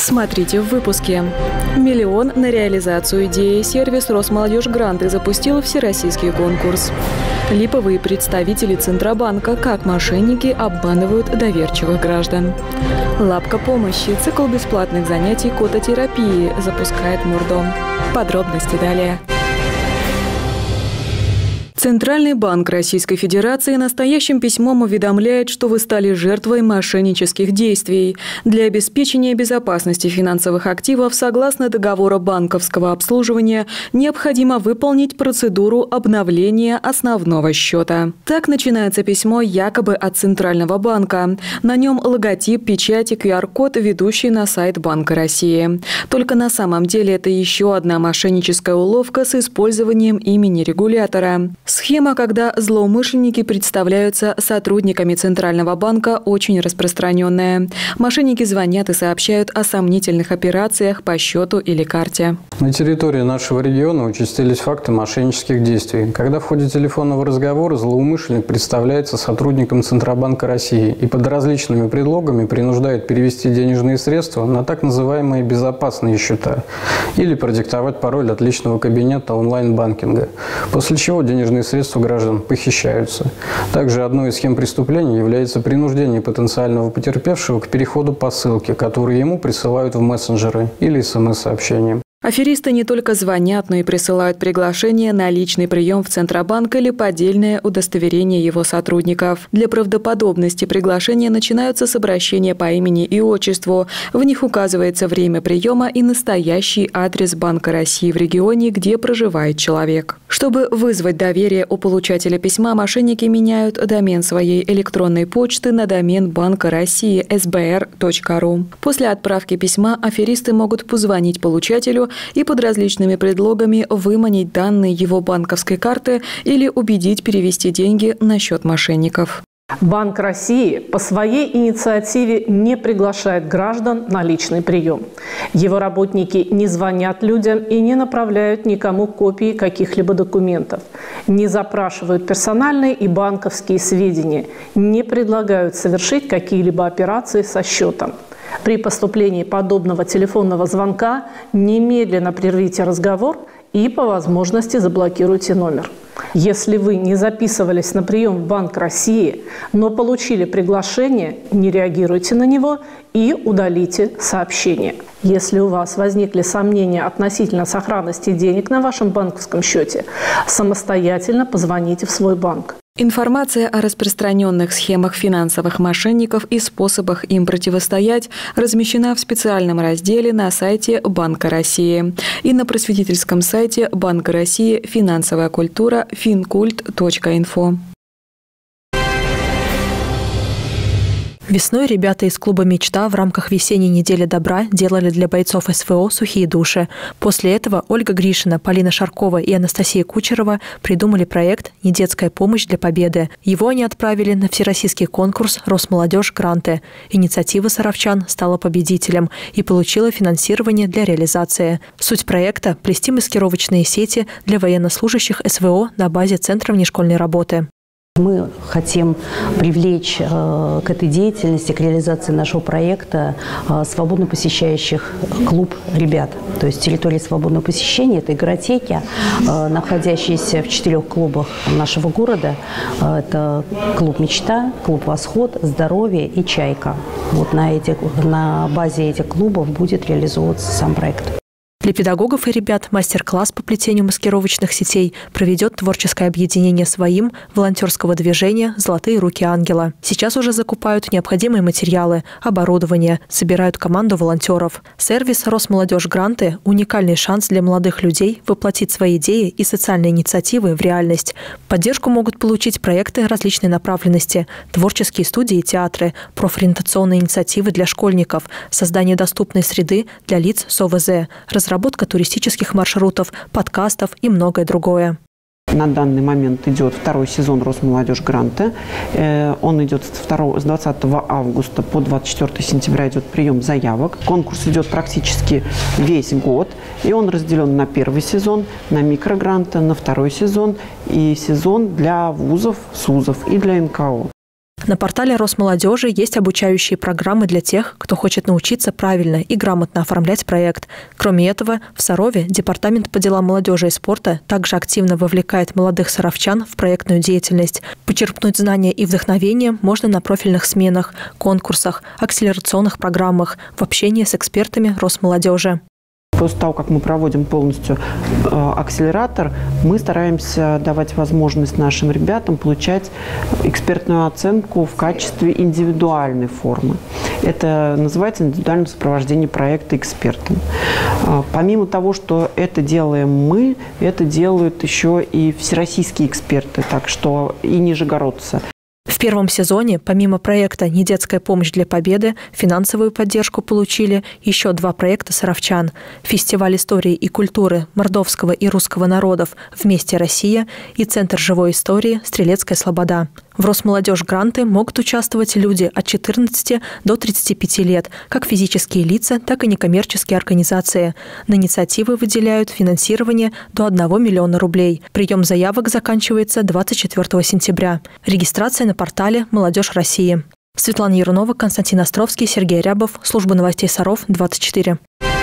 Смотрите в выпуске. Миллион на реализацию идеи. Сервис «Росмолодежь Гранты» запустил всероссийский конкурс. Липовые представители Центробанка. Как мошенники обманывают доверчивых граждан. Лапка помощи. Цикл бесплатных занятий кототерапии запускает Мурдом. Подробности далее. Центральный банк Российской Федерации настоящим письмом уведомляет, что вы стали жертвой мошеннических действий. Для обеспечения безопасности финансовых активов согласно договору банковского обслуживания необходимо выполнить процедуру обновления основного счета. Так начинается письмо якобы от Центрального банка. На нем логотип, печать и QR-код, ведущий на сайт Банка России. Только на самом деле это еще одна мошенническая уловка с использованием имени регулятора. Схема, когда злоумышленники представляются сотрудниками Центрального банка, очень распространенная. Мошенники звонят и сообщают о сомнительных операциях по счету или карте. На территории нашего региона участились факты мошеннических действий. Когда в ходе телефонного разговора злоумышленник представляется сотрудником Центробанка России и под различными предлогами принуждает перевести денежные средства на так называемые безопасные счета или продиктовать пароль от личного кабинета онлайн-банкинга, после чего денежные средства граждан похищаются. Также одной из схем преступления является принуждение потенциального потерпевшего к переходу по ссылке, которую ему присылают в мессенджеры или СМС-сообщения. Аферисты не только звонят, но и присылают приглашение на личный прием в Центробанк или поддельное удостоверение его сотрудников. Для правдоподобности приглашения начинаются с обращения по имени и отчеству. В них указывается время приема и настоящий адрес Банка России в регионе, где проживает человек. Чтобы вызвать доверие у получателя письма, мошенники меняют домен своей электронной почты на домен Банка России sbr.ru. После отправки письма аферисты могут позвонить получателю и под различными предлогами выманить данные его банковской карты или убедить перевести деньги на счет мошенников. Банк России по своей инициативе не приглашает граждан на личный прием. Его работники не звонят людям и не направляют никому копии каких-либо документов, не запрашивают персональные и банковские сведения, не предлагают совершить какие-либо операции со счетом. При поступлении подобного телефонного звонка немедленно прервите разговор и по возможности заблокируйте номер. Если вы не записывались на прием в Банк России, но получили приглашение, не реагируйте на него и удалите сообщение. Если у вас возникли сомнения относительно сохранности денег на вашем банковском счете, самостоятельно позвоните в свой банк. Информация о распространенных схемах финансовых мошенников и способах им противостоять размещена в специальном разделе на сайте Банка России и на просветительском сайте Банка России «Финансовая культура» fincult.info. Весной ребята из клуба «Мечта» в рамках весенней недели добра делали для бойцов СВО сухие души. После этого Ольга Гришина, Полина Шаркова и Анастасия Кучерова придумали проект «Недетская помощь для победы». Его они отправили на всероссийский конкурс «Росмолодежь Гранты». Инициатива саровчан стала победителем и получила финансирование для реализации. Суть проекта – плести маскировочные сети для военнослужащих СВО на базе Центра внешкольной работы. Мы хотим привлечь к этой деятельности, к реализации нашего проекта свободно посещающих клуб ребят. То есть территория свободного посещения – это игротеки, находящиеся в 4 клубах нашего города. Это клуб «Мечта», клуб «Восход», «Здоровье» и «Чайка». Вот на базе этих клубов будет реализовываться сам проект. Для педагогов и ребят мастер-класс по плетению маскировочных сетей проведет творческое объединение «Своим» волонтерского движения «Золотые руки ангела». Сейчас уже закупают необходимые материалы, оборудование, собирают команду волонтеров. Сервис «Росмолодежь Гранты» – уникальный шанс для молодых людей воплотить свои идеи и социальные инициативы в реальность. Поддержку могут получить проекты различной направленности, творческие студии и театры, профориентационные инициативы для школьников, создание доступной среды для лиц с ОВЗ, разработка туристических маршрутов, подкастов и многое другое. На данный момент идет второй сезон «Росмолодежь Гранта». Он идет с 20 августа по 24 сентября идет прием заявок. Конкурс идет практически весь год. И он разделен на первый сезон, на микрогранты, на второй сезон и сезон для вузов, СУЗов и для НКО. На портале Росмолодежи есть обучающие программы для тех, кто хочет научиться правильно и грамотно оформлять проект. Кроме этого, в Сарове Департамент по делам молодежи и спорта также активно вовлекает молодых саровчан в проектную деятельность. Почерпнуть знания и вдохновение можно на профильных сменах, конкурсах, акселерационных программах, в общении с экспертами Росмолодежи. После того, как мы проводим полностью акселератор, мы стараемся давать возможность нашим ребятам получать экспертную оценку в качестве индивидуальной формы. Это называется индивидуальное сопровождение проекта экспертом. Помимо того, что это делаем мы, это делают еще и всероссийские эксперты, так что и нижегородцы. В первом сезоне, помимо проекта «Недетская помощь для победы», финансовую поддержку получили еще 2 проекта саровчан. Фестиваль истории и культуры мордовского и русского народов «Вместе Россия» и Центр живой истории «Стрелецкая слобода». В Росмолодежь гранты могут участвовать люди от 14 до 35 лет, как физические лица, так и некоммерческие организации. На инициативы выделяют финансирование до 1 миллиона рублей. Прием заявок заканчивается 24 сентября. Регистрация на портале «Молодежь России». Светлана Ярунова, Константин Островский, Сергей Рябов. Служба новостей Саров, 24.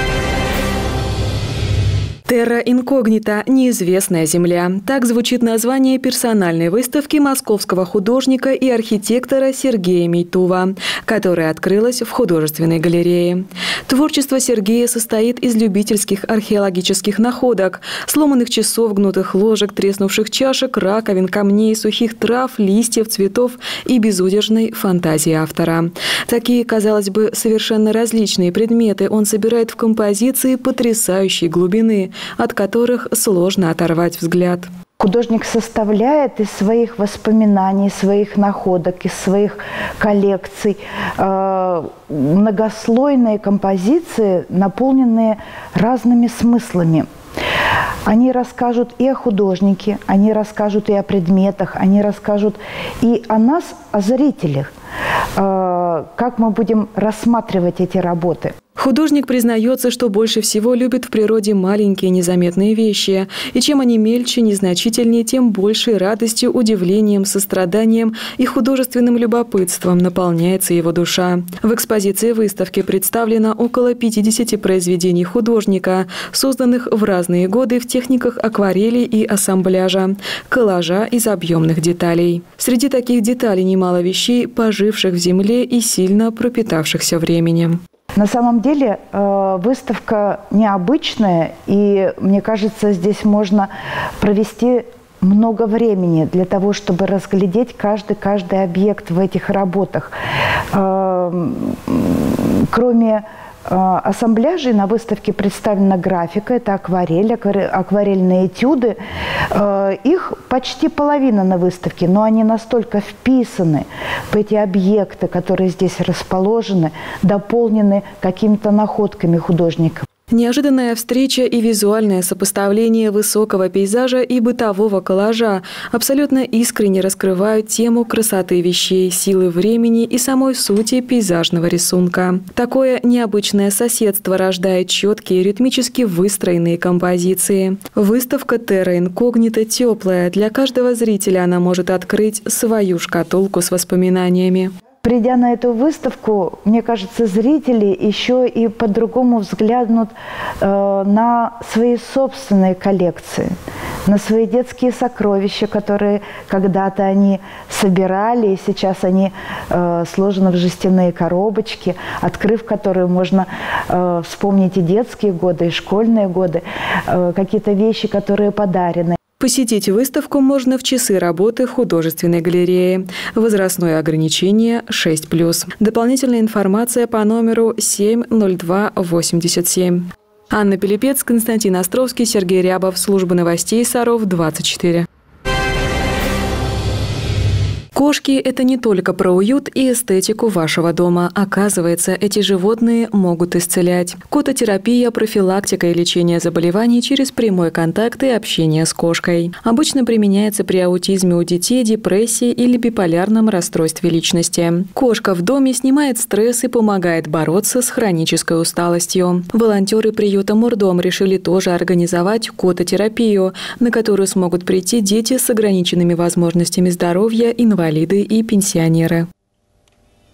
Терра инкогнита – неизвестная земля. Так звучит название персональной выставки московского художника и архитектора Сергея Мейтува, которая открылась в художественной галерее. Творчество Сергея состоит из любительских археологических находок, сломанных часов, гнутых ложек, треснувших чашек, раковин, камней, сухих трав, листьев, цветов и безудержной фантазии автора. Такие, казалось бы, совершенно различные предметы он собирает в композиции потрясающей глубины, от которых сложно оторвать взгляд. Художник составляет из своих воспоминаний, своих находок, из своих коллекций многослойные композиции, наполненные разными смыслами. Они расскажут и о художнике, они расскажут и о предметах, они расскажут и о нас, о зрителях, как мы будем рассматривать эти работы. Художник признается, что больше всего любит в природе маленькие незаметные вещи. И чем они мельче, незначительнее, тем большей радостью, удивлением, состраданием и художественным любопытством наполняется его душа. В экспозиции выставки представлено около 50 произведений художника, созданных в разные годы в техниках акварели и ассамбляжа, коллажа из объемных деталей. Среди таких деталей немало вещей, поживших в земле и сильно пропитавшихся временем. На самом деле выставка необычная, и мне кажется, здесь можно провести много времени для того, чтобы разглядеть каждый объект в этих работах. Кроме ассамбляжей на выставке представлена графика, это акварель, акварельные этюды. Их почти половина на выставке, но они настолько вписаны в эти объекты, которые здесь расположены, дополнены какими-то находками художника. Неожиданная встреча и визуальное сопоставление высокого пейзажа и бытового коллажа абсолютно искренне раскрывают тему красоты вещей, силы времени и самой сути пейзажного рисунка. Такое необычное соседство рождает четкие, ритмически выстроенные композиции. Выставка «Терра инкогнита» теплая. Для каждого зрителя она может открыть свою шкатулку с воспоминаниями. Придя на эту выставку, мне кажется, зрители еще и по-другому взглянут на свои собственные коллекции, на свои детские сокровища, которые когда-то они собирали, и сейчас они сложены в жестяные коробочки, открыв которые можно вспомнить и детские годы, и школьные годы, какие-то вещи, которые подарены. Посетить выставку можно в часы работы в художественной галерее. Возрастное ограничение 6+. Дополнительная информация по номеру 70287. Анна Пилипец, Константин Островский, Сергей Рябов. Служба новостей Саров, 24. Кошки – это не только про уют и эстетику вашего дома. Оказывается, эти животные могут исцелять. Кототерапия, профилактика и лечение заболеваний через прямой контакт и общение с кошкой. Обычно применяется при аутизме у детей, депрессии или биполярном расстройстве личности. Кошка в доме снимает стресс и помогает бороться с хронической усталостью. Волонтеры приюта Мурдом решили тоже организовать кототерапию, на которую смогут прийти дети с ограниченными возможностями здоровья, инвалиды и пенсионеры.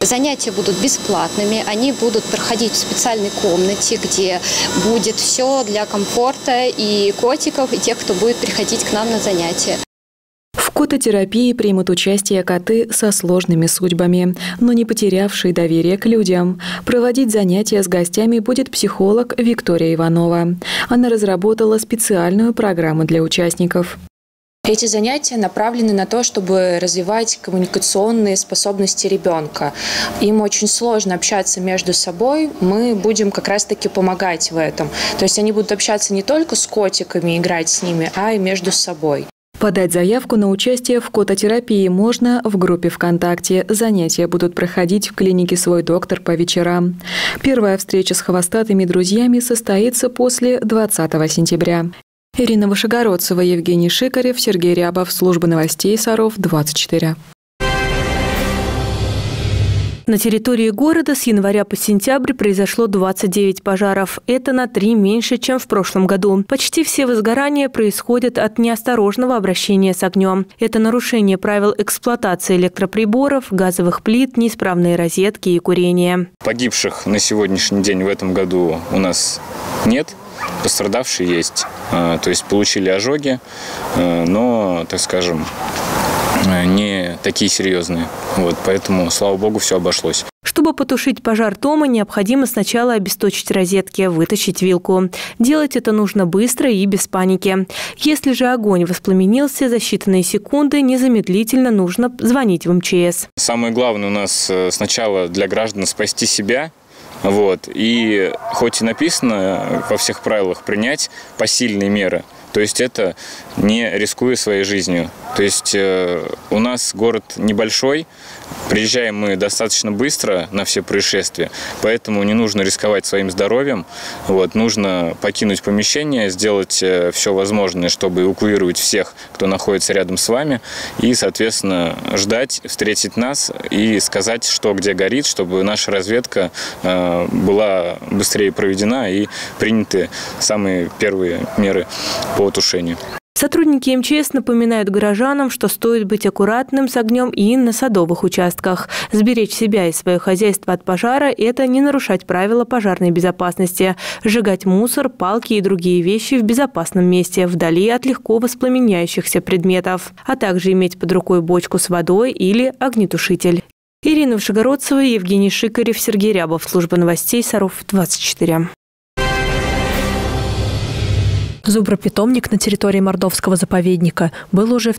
Занятия будут бесплатными, они будут проходить в специальной комнате, где будет все для комфорта и котиков, и тех, кто будет приходить к нам на занятия. В кототерапии примут участие коты со сложными судьбами, но не потерявшие доверие к людям. Проводить занятия с гостями будет психолог Виктория Иванова. Она разработала специальную программу для участников. Эти занятия направлены на то, чтобы развивать коммуникационные способности ребенка. Им очень сложно общаться между собой, мы будем как раз-таки помогать в этом. То есть они будут общаться не только с котиками, играть с ними, а и между собой. Подать заявку на участие в кототерапии можно в группе ВКонтакте. Занятия будут проходить в клинике «Свой доктор» по вечерам. Первая встреча с хвостатыми друзьями состоится после 20 сентября. Ирина Вышегородцева, Евгений Шикарев, Сергей Рябов. Служба новостей Саров, 24. На территории города с января по сентябрь произошло 29 пожаров. Это на 3 меньше, чем в прошлом году. Почти все возгорания происходят от неосторожного обращения с огнем. Это нарушение правил эксплуатации электроприборов, газовых плит, неисправные розетки и курение. Погибших на сегодняшний день в этом году у нас нет. Пострадавшие есть. То есть получили ожоги, но, так скажем, не такие серьезные. Поэтому, слава богу, все обошлось. Чтобы потушить пожар дома, необходимо сначала обесточить розетки, вытащить вилку. Делать это нужно быстро и без паники. Если же огонь воспламенился за считанные секунды, незамедлительно нужно звонить в МЧС. Самое главное у нас сначала для граждан спасти себя. И хоть и написано во всех правилах принять посильные меры, то есть это не рискуя своей жизнью. То есть у нас город небольшой, приезжаем мы достаточно быстро на все происшествия, поэтому не нужно рисковать своим здоровьем. Нужно покинуть помещение, сделать все возможное, чтобы эвакуировать всех, кто находится рядом с вами, и, соответственно, ждать, встретить нас и сказать, что где горит, чтобы наша разведка была быстрее проведена и приняты самые первые меры по тушению. Сотрудники МЧС напоминают горожанам, что стоит быть аккуратным с огнем и на садовых участках. Сберечь себя и свое хозяйство от пожара – это не нарушать правила пожарной безопасности. Сжигать мусор, палки и другие вещи в безопасном месте, вдали от легко воспламеняющихся предметов. А также иметь под рукой бочку с водой или огнетушитель. Ирина Вышегородцева, Евгений Шикарев, Сергей Рябов. Служба новостей Саров, 24. Зубропитомник на территории Мордовского заповедника был уже в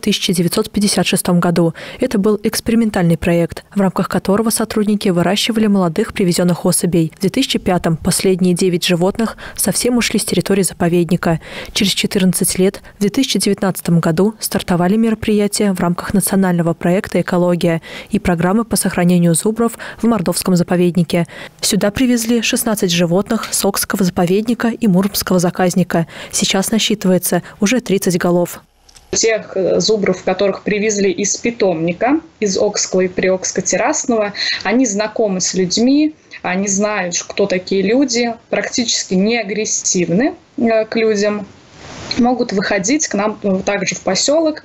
1956 году. Это был экспериментальный проект, в рамках которого сотрудники выращивали молодых привезенных особей. В 2005-м последние 9 животных совсем ушли с территории заповедника. Через 14 лет, в 2019 году, стартовали мероприятия в рамках национального проекта «Экология» и программы по сохранению зубров в Мордовском заповеднике. Сюда привезли 16 животных Сокского заповедника и Мурмского заказника. Сейчас насчитывается уже 30 голов. Тех зубров, которых привезли из питомника, из Окского и Приокско-Террасного, они знакомы с людьми, они знают, кто такие люди, практически не агрессивны к людям, могут выходить к нам также в поселок.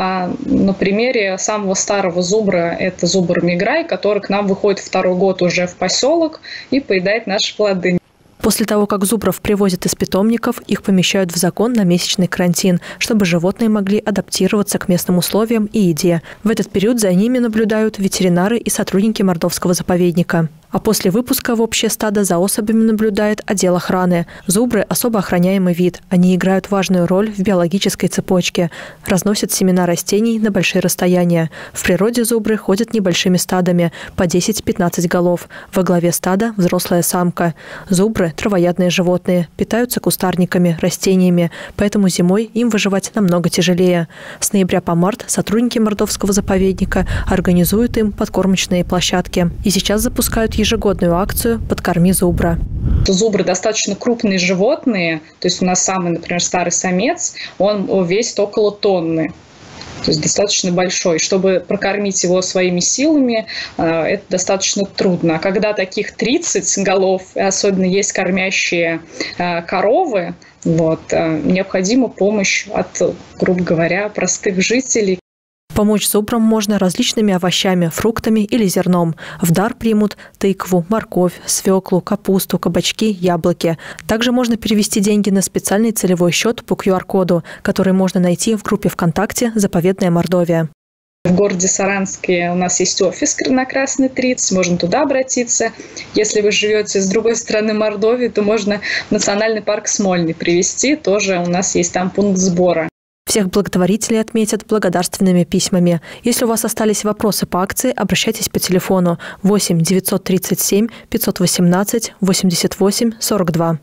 На примере самого старого зубра, это зубр Миграй, который к нам выходит 2-й год уже в поселок и поедает наши плоды. После того, как зубров привозят из питомников, их помещают в загон на месячный карантин, чтобы животные могли адаптироваться к местным условиям и еде. В этот период за ними наблюдают ветеринары и сотрудники Мордовского заповедника. А после выпуска в общее стадо за особями наблюдает отдел охраны. Зубры – особо охраняемый вид. Они играют важную роль в биологической цепочке. Разносят семена растений на большие расстояния. В природе зубры ходят небольшими стадами – по 10-15 голов. Во главе стада – взрослая самка. Зубры – травоядные животные, питаются кустарниками, растениями, поэтому зимой им выживать намного тяжелее. С ноября по март сотрудники Мордовского заповедника организуют им подкормочные площадки. И сейчас запускают ежегодную акцию «Подкорми зубра». Зубры достаточно крупные животные, то есть у нас самый, например, старый самец, он весит около тонны. То есть достаточно большой. Чтобы прокормить его своими силами, это достаточно трудно. А когда таких 30 голов, особенно есть кормящие коровы, необходима помощь от, грубо говоря, простых жителей. Помочь зубрам можно различными овощами, фруктами или зерном. В дар примут тыкву, морковь, свеклу, капусту, кабачки, яблоки. Также можно перевести деньги на специальный целевой счет по QR-коду, который можно найти в группе ВКонтакте «Заповедная Мордовия». В городе Саранске у нас есть офис на Красной 30, можно туда обратиться. Если вы живете с другой стороны Мордовии, то можно в национальный парк Смольный привезти, тоже у нас есть там пункт сбора. Всех благотворителей отметят благодарственными письмами. Если у вас остались вопросы по акции, обращайтесь по телефону 8 937 518 88 42.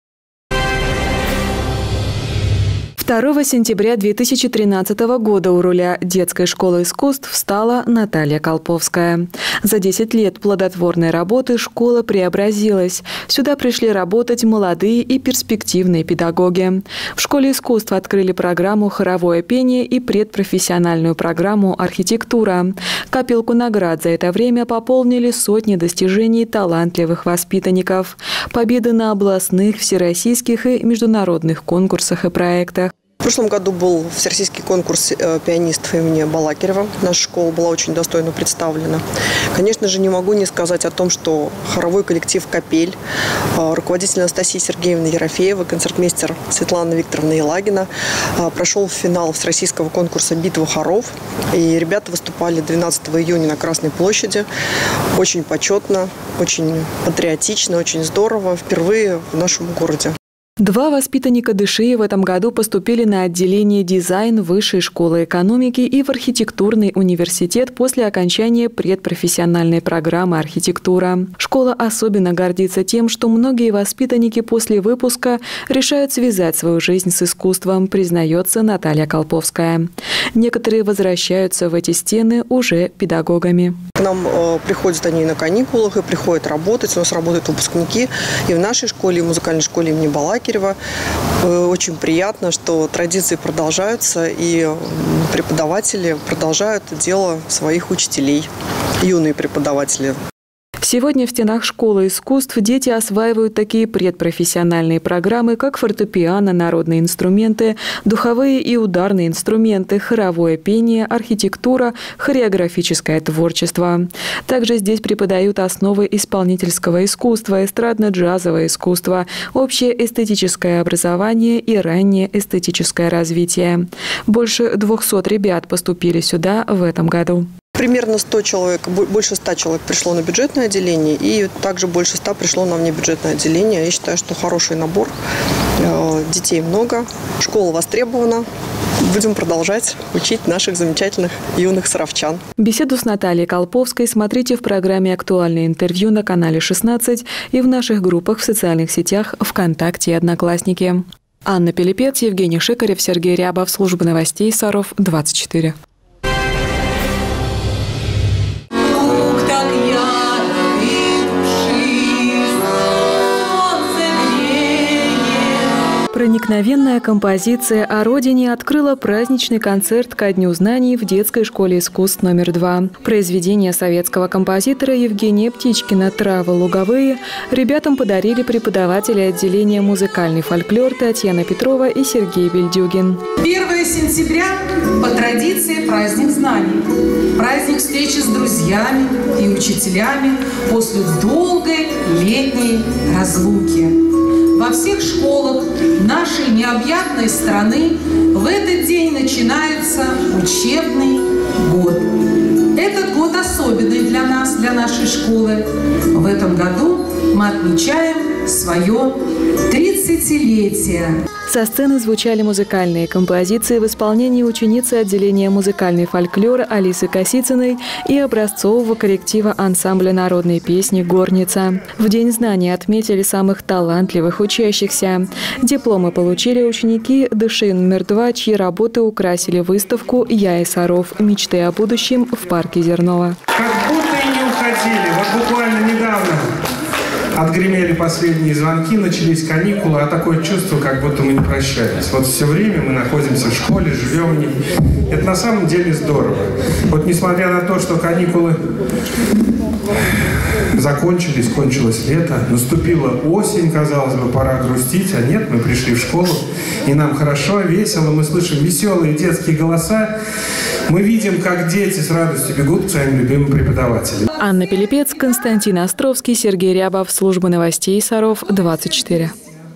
2 сентября 2013 года у руля детской школы искусств стала Наталья Колповская. За 10 лет плодотворной работы школа преобразилась. Сюда пришли работать молодые и перспективные педагоги. В школе искусств открыли программу «Хоровое пение» и предпрофессиональную программу «Архитектура». Копилку наград за это время пополнили сотни достижений талантливых воспитанников. Победы на областных, всероссийских и международных конкурсах и проектах. В прошлом году был всероссийский конкурс пианистов имени Балакирева. Наша школа была очень достойно представлена. Конечно же, не могу не сказать о том, что хоровой коллектив «Капель», руководитель Анастасия Сергеевна Ерофеева, концертмейстер Светлана Викторовна Елагина прошел в финал всероссийского конкурса «Битва хоров». И ребята выступали 12 июня на Красной площади. Очень почетно, очень патриотично, очень здорово. Впервые в нашем городе. 2 воспитанника ДШИ в этом году поступили на отделение дизайн Высшей школы экономики и в архитектурный университет после окончания предпрофессиональной программы «Архитектура». Школа особенно гордится тем, что многие воспитанники после выпуска решают связать свою жизнь с искусством, признается Наталья Колповская. Некоторые возвращаются в эти стены уже педагогами. К нам приходят они на каникулах и приходят работать. У нас работают выпускники и в нашей школе, и в музыкальной школе имени Балакирева. Очень приятно, что традиции продолжаются, и преподаватели продолжают дело своих учителей, юные преподаватели. Сегодня в стенах школы искусств дети осваивают такие предпрофессиональные программы, как фортепиано, народные инструменты, духовые и ударные инструменты, хоровое пение, архитектура, хореографическое творчество. Также здесь преподают основы исполнительского искусства, эстрадно-джазовое искусство, общее эстетическое образование и раннее эстетическое развитие. Больше 200 ребят поступили сюда в этом году. Примерно 100 человек, больше 100 человек пришло на бюджетное отделение, и также больше 100 пришло на внебюджетное отделение. Я считаю, что хороший набор, детей много, школа востребована. Будем продолжать учить наших замечательных юных саровчан. Беседу с Натальей Колповской смотрите в программе «Актуальное интервью» на канале 16 и в наших группах в социальных сетях ВКонтакте и Одноклассники. Анна Пилипец, Евгений Шикарев, Сергей Рябов. Служба новостей Саров 24. Проникновенная композиция о родине открыла праздничный концерт ко Дню знаний в детской школе искусств номер 2. Произведение советского композитора Евгения Птичкина «Травы луговые» ребятам подарили преподаватели отделения «Музыкальный фольклор» Татьяна Петрова и Сергей Бельдюгин. 1 сентября по традиции праздник знаний. Праздник встречи с друзьями и учителями после долгой летней разлуки. Во всех школах нашей необъятной страны в этот день начинается учебный год. Этот год особенный для нас, для нашей школы. В этом году мы отмечаем свое 30-летие. Со сцены звучали музыкальные композиции в исполнении ученицы отделения «Музыкальный фольклор» Алисы Косицыной и образцового коллектива ансамбля народной песни «Горница». В День знаний отметили самых талантливых учащихся. Дипломы получили ученики ДШИ номер 2, чьи работы украсили выставку «Я и Саров. Мечты о будущем» в парке Зернова. Как будто и не уходили. Вот буквально недавно отгремели последние звонки, начались каникулы, а такое чувство, как будто мы не прощались. Вот все время мы находимся в школе, живем в ней. Это на самом деле здорово. Вот несмотря на то, что каникулы закончились, кончилось лето, наступила осень, казалось бы, пора грустить, а нет, мы пришли в школу, и нам хорошо, весело, мы слышим веселые детские голоса, Мы видим, как дети с радостью бегут к своим любимым преподавателям. Анна Пилипец, Константин Островский, Сергей Рябов. Служба новостей Саров, 24.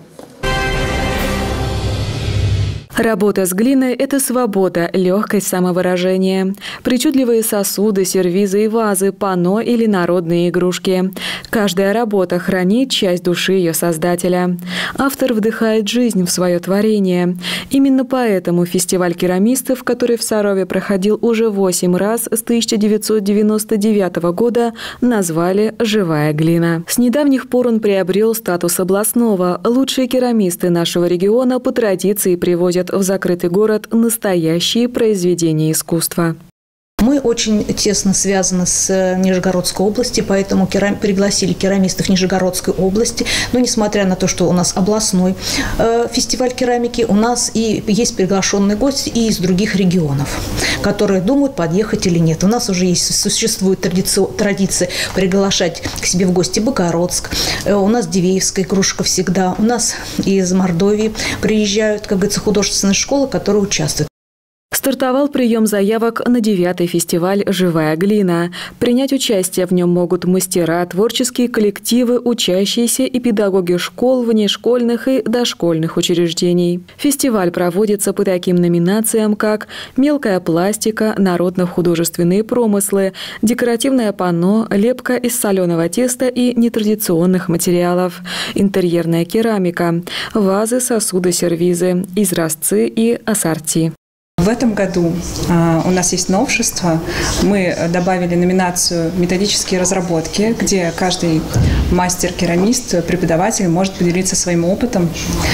Работа с глиной – это свобода, легкость самовыражения. Причудливые сосуды, сервизы и вазы, панно или народные игрушки. Каждая работа хранит часть души ее создателя. Автор вдыхает жизнь в свое творение. Именно поэтому фестиваль керамистов, который в Сарове проходил уже 8 раз с 1999 года, назвали «Живая глина». С недавних пор он приобрел статус областного. Лучшие керамисты нашего региона по традиции привозят в закрытый город настоящие произведения искусства. Мы очень тесно связаны с Нижегородской областью, поэтому пригласили керамистов Нижегородской области. Но несмотря на то, что у нас областной фестиваль керамики, у нас и есть приглашенные гости и из других регионов, которые думают, подъехать или нет. У нас уже существует традиция приглашать к себе в гости Богородск. У нас Дивеевская кружка всегда. У нас из Мордовии приезжают, как говорится, художественные школы, которые участвуют. Стартовал прием заявок на 9-й фестиваль «Живая глина». Принять участие в нем могут мастера, творческие коллективы, учащиеся и педагоги школ, внешкольных и дошкольных учреждений. Фестиваль проводится по таким номинациям, как мелкая пластика, народно-художественные промыслы, декоративное панно, лепка из соленого теста и нетрадиционных материалов, интерьерная керамика, вазы, сосуды, сервизы, изразцы и ассорти. В этом году у нас есть новшество. Мы добавили номинацию «Методические разработки», где каждый мастер-керамист, преподаватель может поделиться своим опытом.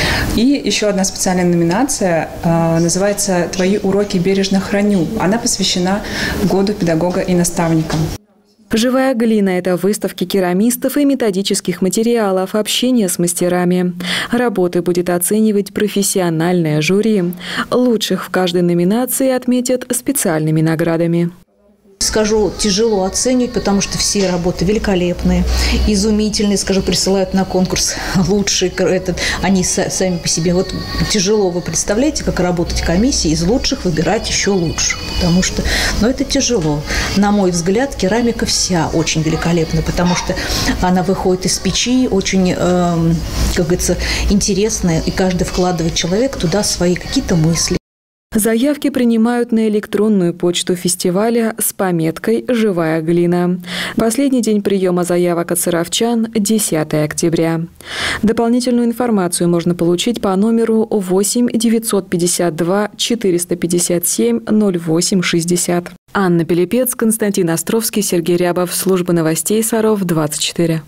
И еще одна специальная номинация называется «Твои уроки бережно храню». Она посвящена году педагога и наставника. «Живая глина» – это выставки керамистов и методических материалов, общение с мастерами. Работы будет оценивать профессиональное жюри. Лучших в каждой номинации отметят специальными наградами. Скажу, тяжело оценивать, потому что все работы великолепные, изумительные, скажу, присылают на конкурс лучшие, они сами по себе. Вот тяжело, вы представляете, как работать комиссии, из лучших выбирать еще лучше, потому что, это тяжело. На мой взгляд, керамика вся очень великолепна, потому что она выходит из печи, очень, как говорится, интересная, и каждый вкладывает человек туда свои какие-то мысли. Заявки принимают на электронную почту фестиваля с пометкой «Живая глина». Последний день приема заявок от саровчан – 10 октября. Дополнительную информацию можно получить по номеру 8 952 457 08 60. Анна Пилипец, Константин Островский, Сергей Рябов. Служба новостей Саров, 24.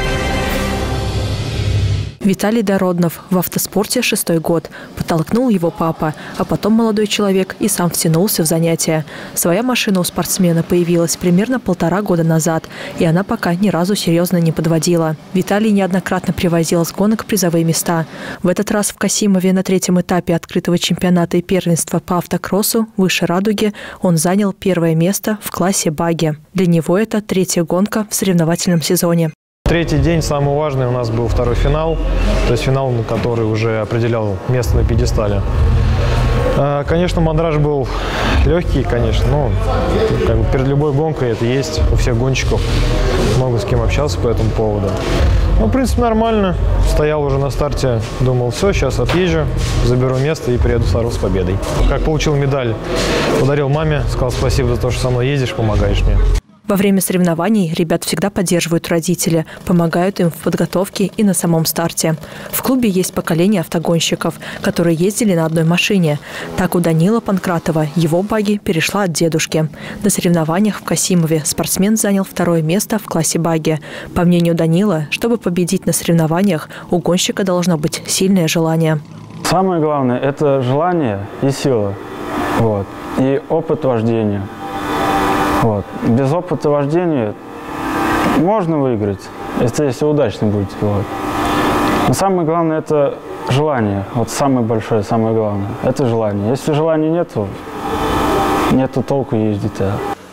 Виталий Дороднов в автоспорте 6-й год. Подтолкнул его папа, а потом молодой человек и сам втянулся в занятия. Своя машина у спортсмена появилась примерно 1,5 года назад, и она пока ни разу серьезно не подводила. Виталий неоднократно привозил с гонок призовые места. В этот раз в Касимове на 3-м этапе открытого чемпионата и первенства по автокроссу «Выше радуги» он занял 1-е место в классе багги. Для него это 3-я гонка в соревновательном сезоне. Третий день, самый важный, у нас был 2-й финал, то есть финал, который уже определял место на пьедестале. Конечно, мандраж был легкий, конечно, но перед любой гонкой это есть у всех гонщиков. Много с кем общался по этому поводу. В принципе, нормально. Стоял уже на старте, думал, все, сейчас отъезжу, заберу место и приеду в Саров с победой. Как получил медаль, подарил маме, сказал спасибо за то, что со мной ездишь, помогаешь мне. Во время соревнований ребят всегда поддерживают родители, помогают им в подготовке и на самом старте. В клубе есть поколение автогонщиков, которые ездили на одной машине. Так у Данила Панкратова его багги перешла от дедушки. На соревнованиях в Касимове спортсмен занял 2-е место в классе багги. По мнению Данила, чтобы победить на соревнованиях, у гонщика должно быть сильное желание. Самое главное – это желание и сила. И опыт вождения. Без опыта вождения можно выиграть, если удачно будете. Но самое главное – это желание. Самое большое, самое главное – это желание. Если желания нету толку ездить.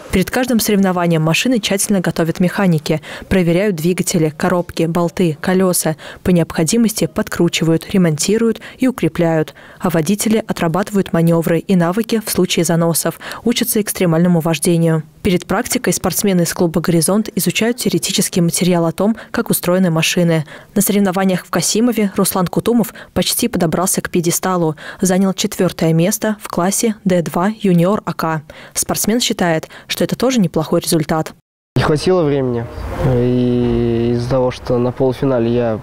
Перед каждым соревнованием машины тщательно готовят механики, проверяют двигатели, коробки, болты, колеса. По необходимости подкручивают, ремонтируют и укрепляют. А водители отрабатывают маневры и навыки в случае заносов, учатся экстремальному вождению. Перед практикой спортсмены из клуба «Горизонт» изучают теоретический материал о том, как устроены машины. На соревнованиях в Касимове Руслан Кутумов почти подобрался к пьедесталу. Занял 4-е место в классе D2 юниор АК. Спортсмен считает, что это тоже неплохой результат. Не хватило времени. И из-за того, что на полуфинале я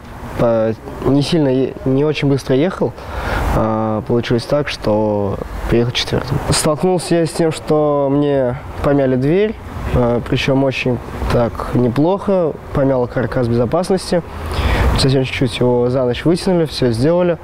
не очень быстро ехал, получилось так, что приехал 4-м. Столкнулся я с тем, что мне помяли дверь, причем очень так неплохо, помяло каркас безопасности. Совсем чуть-чуть его за ночь вытянули, все сделали.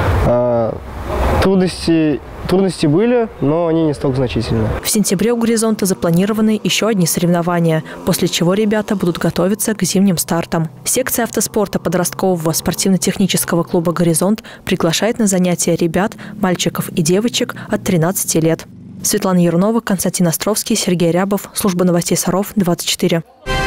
Трудности были, но они не столько значительные. В сентябре у «Горизонта» запланированы еще одни соревнования, после чего ребята будут готовиться к зимним стартам. Секция автоспорта подросткового спортивно-технического клуба «Горизонт» приглашает на занятия ребят, мальчиков и девочек от 13 лет. Светлана Ярунова, Константин Островский, Сергей Рябов. Служба новостей Саров, 24.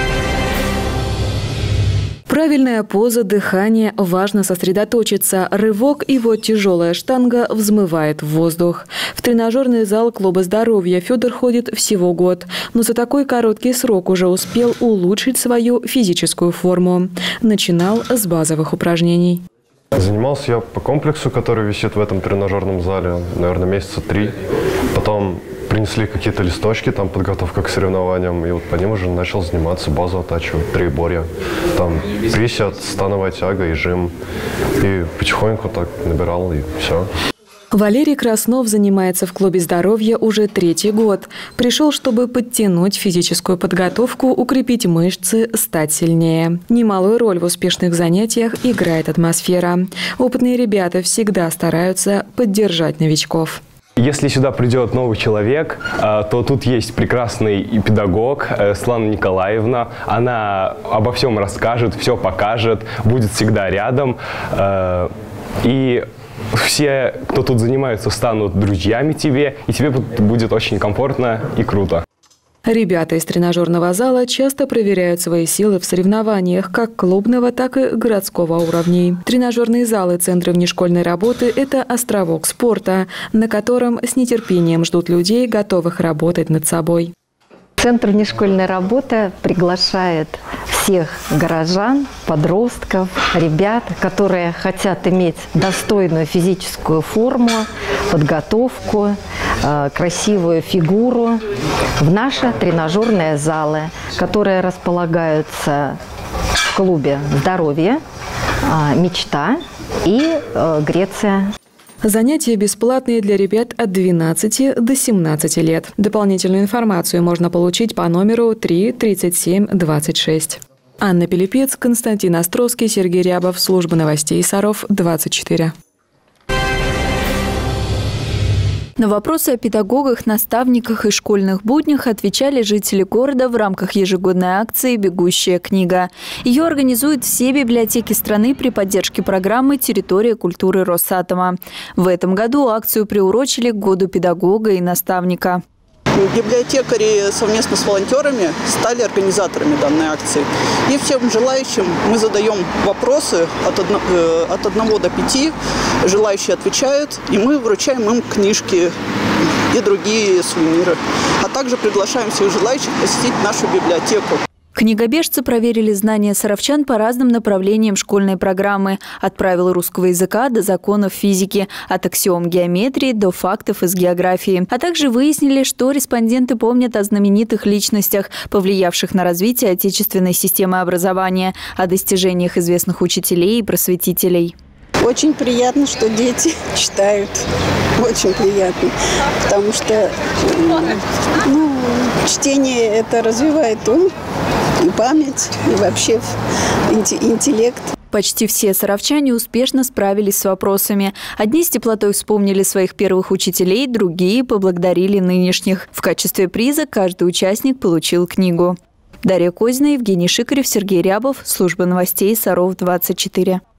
Правильная поза, дыхание, важно сосредоточиться. Рывок, и вот тяжелая штанга взмывает в воздух. В тренажерный зал клуба здоровья Федор ходит всего год, но за такой короткий срок уже успел улучшить свою физическую форму. Начинал с базовых упражнений. Занимался я по комплексу, который висит в этом тренажерном зале, наверное, месяца 3. Потом принесли какие-то листочки, там подготовка к соревнованиям, и вот по ним уже начал заниматься, базу оттачивать, троеборья. Там присед, становая тяга и жим. И потихоньку так набирал, и все. Валерий Краснов занимается в клубе здоровья уже 3-й год. Пришел, чтобы подтянуть физическую подготовку, укрепить мышцы, стать сильнее. Немалую роль в успешных занятиях играет атмосфера. Опытные ребята всегда стараются поддержать новичков. Если сюда придет новый человек, то тут есть прекрасный педагог Светлана Николаевна. Она обо всем расскажет, все покажет, будет всегда рядом. И все, кто тут занимается, станут друзьями тебе, и тебе будет очень комфортно и круто. Ребята из тренажерного зала часто проверяют свои силы в соревнованиях как клубного, так и городского уровней. Тренажерные залы центры внешкольной работы – это островок спорта, на котором с нетерпением ждут людей, готовых работать над собой. Центр внешкольной работы приглашает всех горожан, подростков, ребят, которые хотят иметь достойную физическую форму, подготовку, красивую фигуру в наши тренажерные залы, которые располагаются в клубе «Здоровье», «Мечта» и «Греция». Занятия бесплатные для ребят от 12 до 17 лет. Дополнительную информацию можно получить по номеру 3 37 26. Анна Пилипец, Константин Островский, Сергей Рябов. Служба новостей Саров, 24. На вопросы о педагогах, наставниках и школьных буднях отвечали жители города в рамках ежегодной акции «Бегущая книга». Ее организуют все библиотеки страны при поддержке программы «Территория культуры Росатома». В этом году акцию приурочили к году педагога и наставника. Библиотекари совместно с волонтерами стали организаторами данной акции. И всем желающим мы задаем вопросы от 1 до 5. Желающие отвечают, и мы вручаем им книжки и другие сувениры. А также приглашаем всех желающих посетить нашу библиотеку. Книгобежцы проверили знания саровчан по разным направлениям школьной программы. От правил русского языка до законов физики, от аксиом геометрии до фактов из географии. А также выяснили, что респонденты помнят о знаменитых личностях, повлиявших на развитие отечественной системы образования, о достижениях известных учителей и просветителей. Очень приятно, что дети читают. Очень приятно. Потому что чтение это развивает ум, и память, и вообще интеллект. Почти все саровчане успешно справились с вопросами. Одни с теплотой вспомнили своих первых учителей, другие поблагодарили нынешних. В качестве приза каждый участник получил книгу. Дарья Козина, Евгений Шикарев, Сергей Рябов. Служба новостей Саров, 24.